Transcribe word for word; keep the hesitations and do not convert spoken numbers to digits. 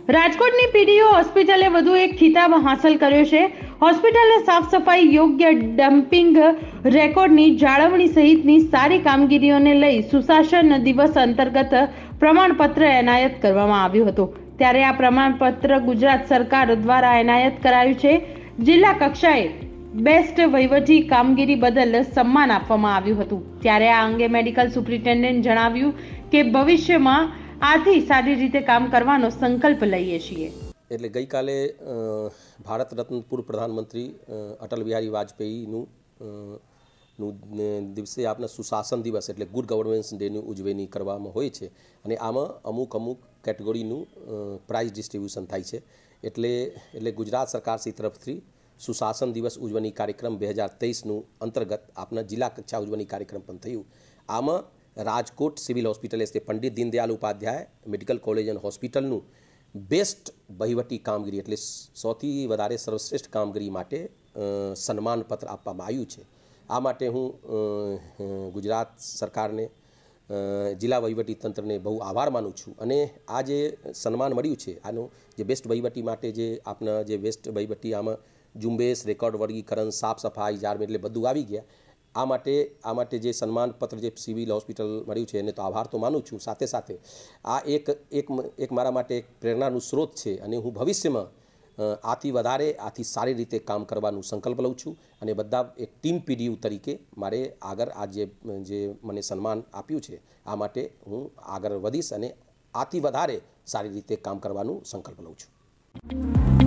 રાજકોટની પીડીઓ હોસ્પિટલે વધુ એક ખિતાબ હાંસલ કર્યો છે। હોસ્પિટલે સાફ સફાઈ, યોગ્ય ડમ્પિંગ રેકોર્ડની જાળવણી સહિતની સારી કામગીરીઓને લઈ સુશાસન દિવસ અંતર્ગત પ્રમાણપત્ર એનાયત કરવામાં આવ્યું હતું। ત્યારે આ પ્રમાણપત્ર ગુજરાત સરકાર દ્વારા એનાયત કરાયું છે। જિલ્લા કક્ષાએ બેસ્ટ વહીવટી કામગીરી બદલ સન્માન આપવામાં આવ્યું હતું। ત્યારે આ અંગે મેડિકલ સુપ્રિન્ટેન્ડન્ટ જણાવ્યું કે ભવિષ્યમાં આથી સારી રીતે કામ કરવાનો સંકલ્પ લઈએ છીએ। એટલે ગઈકાલે ભારત રત્ન પૂર્વ પ્રધાનમંત્રી અટલ બિહારી વાજપેયીનું નું દિવસે આપણા સુશાસન દિવસ એટલે ગુડ ગવર્નન્સ ડેની ઉજવણી કરવામાં હોય છે અને આમાં અમુક અમુક કેટેગરીનું પ્રાઇઝ ડિસ્ટ્રીબ્યુશન થાય છે। એટલે એટલે ગુજરાત સરકારશ્રી તરફથી સુશાસન દિવસ ઉજવણી કાર્યક્રમ બે હજાર તેવીસનું અંતર્ગત આપણા જિલ્લા કક્ષા ઉજવણી કાર્યક્રમ પણ થયું। આમાં રાજકોટ સિવિલ હોસ્પિટલ એટલે પંડિત દીનદયાળ ઉપાધ્યાય મેડિકલ કોલેજ અને હોસ્પિટલનું બેસ્ટ વહીવટી કામગીરી એટલે સૌથી વધારે સર્વશ્રેષ્ઠ કામગીરી માટે સન્માનપત્ર આપવામાં આવ્યું છે। આ માટે હું ગુજરાત સરકારને જિલ્લા વહીવટી તંત્રને બહુ આભાર માનું છું અને આ જે સન્માન મળ્યું છે આનું જે બેસ્ટ વહીવટી માટે જે આપણા જે બેસ્ટ વહીવટી આમાં ઝુંબેશ, રેકોર્ડ વર્ગીકરણ, સાફ સફાઈ, જાળવણી એટલે બધું આવી ગયા। આ માટે આ માટે જે સન્માનપત્ર જે સિવિલ હોસ્પિટલ મળ્યું છે એને તો આભાર તો માનું છું, સાથે સાથે આ એક એક એક મારા માટે એક પ્રેરણાનું સ્ત્રોત છે અને હું ભવિષ્યમાં આથી વધારે આથી સારી રીતે કામ કરવાનું સંકલ્પ લઉં છું અને બધા એક ટીમ પીડીયુ તરીકે મારે આગળ આ જે જે મને સન્માન આપ્યું છે આ માટે હું આગળ વધીશ અને આથી વધારે સારી રીતે કામ કરવાનું સંકલ્પ લઉં છું।